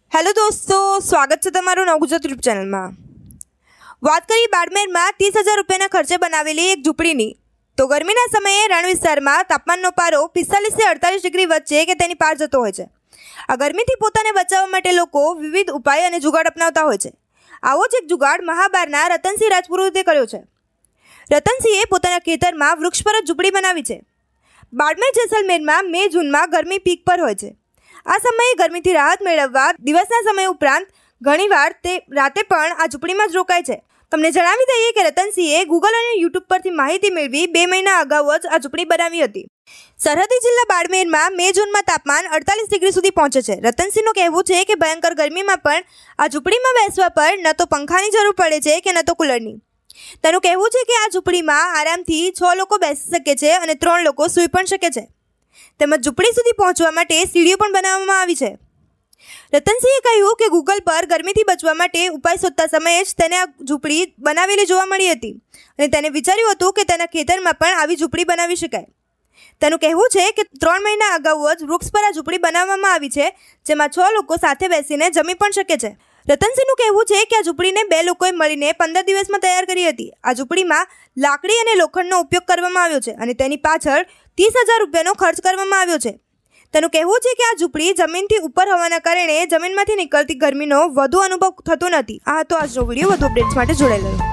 Hello दोस्तों, स्वागत है तमारू नव गुजरात यूट्यूब चैनल में। बात करिए बाड़मेर में 30,000 रुपया खर्चे बनावेली एक झूंपड़ीनी। तो गर्मीना समये रण विस्तार में तापमाननो पारो 45 से 48 डिग्री वच्चे के तेनी पार जतो होय छे। आ गरमीथी पोताने बचाववा माटे लोको विविध उपाय अने जुगाड़ अपनावता होय छे। आवो ज एक जुगाड़ महाबाરના રતનસિંહ રાજપુરોહિતે કર્યો છે। રતનસિંહે પોતાના ખેતરમાં વૃક્ષ પર જ ઝૂંપડી બનાવી છે। બાડમેર જેસલમેરમાં મે જૂનમાં ગરમી પીક પર હોય છે। આ સમયે ગરમીથી રાહત મેળવવા દિવસના સમય ઉપરાંત ઘણીવાર તે રાતે પણ આ ઝૂંપડીમાં જ રોકાય છે। તમને જણાવી દઈએ કે રતનસિંહે ગૂગલ અને યુટ્યુબ પરથી માહિતી મેળવી 2 મહિના અગાઉ જ આ ઝૂંપડી બનાવી હતી। સરહદી જિલ્લા બાડમેરમાં મે જૂનમાં તાપમાન 48 ડિગ્રી સુધી પહોંચે છે। રતનસિંહનું કહેવું છે કે ભયંકર ગરમીમાં પણ આ ઝૂંપડીમાં બેસવા પર ન તો પંખાની જરૂર પડે છે કે ન તો કુલરની। તેનું કહેવું છે કે આ ઝૂંપડીમાં આરામથી 6 લોકો બેસી શકે છે અને 3 લોકો સૂઈ પણ શકે છે। તેમજ ઝૂંપડી સુધી પહોંચવા માટે સીડીઓ પણ બનાવવામાં આવી છે। રતનસિંહે કહ્યું કે ગૂગલ પર ગરમીથી બચવા માટે ઉપાય શોધતા સમયે જ તેને આ ઝૂંપડી બનાવેલી જોવા મળી હતી અને તેને વિચાર્યું હતું કે તેના ખેતરમાં પણ આવી ઝૂંપડી બનાવી શકાય। તેનું કહેવું છે કે 3 મહિના અગાઉ જ વૃક્ષ પર આ ઝૂંપડી બનાવવામાં આવી છે, જેમાં 6 લોકો સાથે બેસીને જમી પણ શકે છે। રતનસિંહનું કહેવું છે કે આ ઝૂંપડીને 2 લોકોએ મળીને 15 દિવસમાં તૈયાર કરી હતી। આ ઝૂંપડીમાં લાકડી અને લોખંડનો ઉપયોગ કરવામાં આવ્યો છે અને તેની પાછળ 30,000 રૂપિયાનો ખર્ચ કરવામાં આવ્યો છે। તેનું કહેવું છે કે આ ઝૂંપડી જમીનથી ઉપર હોવાના કારણે જમીનમાંથી નીકળતી ગરમીનો વધુ અનુભવ થતો નથી। આ હતો આજનો વિડીયો। વધુ અપડેટ્સ માટે જોડાયેલા રહો।